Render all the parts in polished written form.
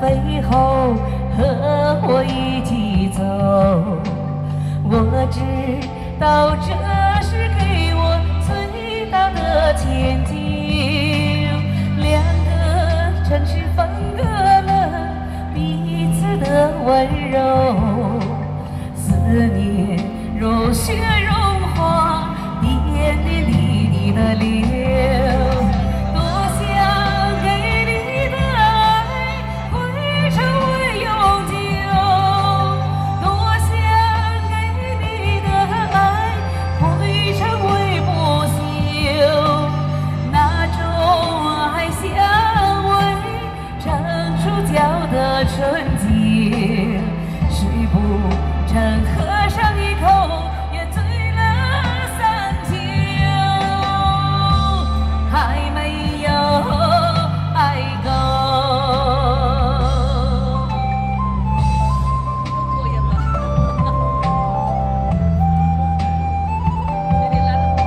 背后和我一起走。我知道这是给我最大的前进。两个城市分割了彼此的温柔，思念如雪融化点点滴滴的流。多想给你的爱会成为永久，多想给你的爱会成为不朽。那种爱香味成熟脚的纯洁，谁不曾喝上一口也醉了三秋。还没有爱够。过瘾了，有点来了。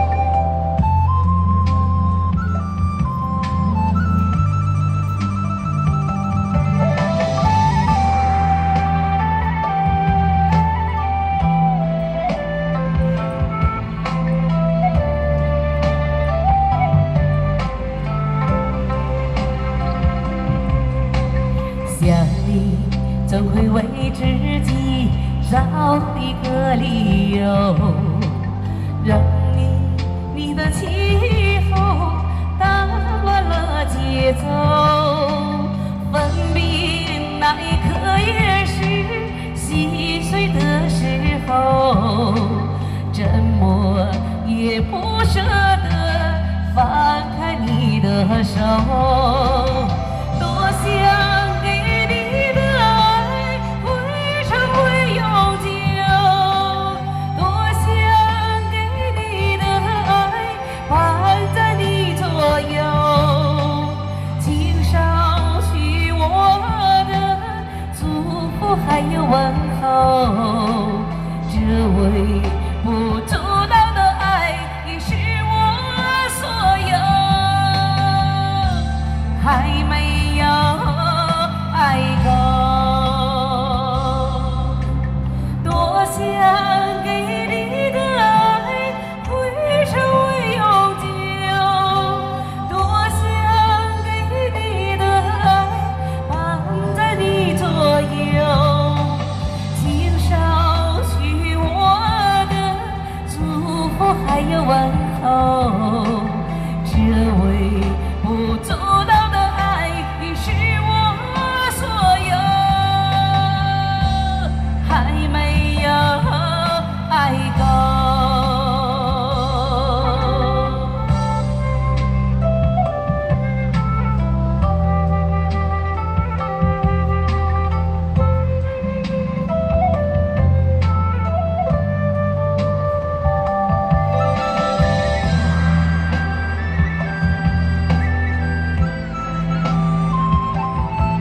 想你总会为自己找一个理由，让你的气候打乱了节奏。分别那一刻也是细碎的时候，怎么也不舍得放开你的手。多想还有问候，这微不足道的爱已是我所有。还没有爱够，多想给你的爱会成为永久，多想给你的爱伴在你左右。还有问候，这微不足道的爱已是我所有。还没有爱够。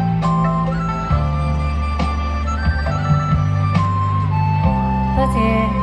多谢。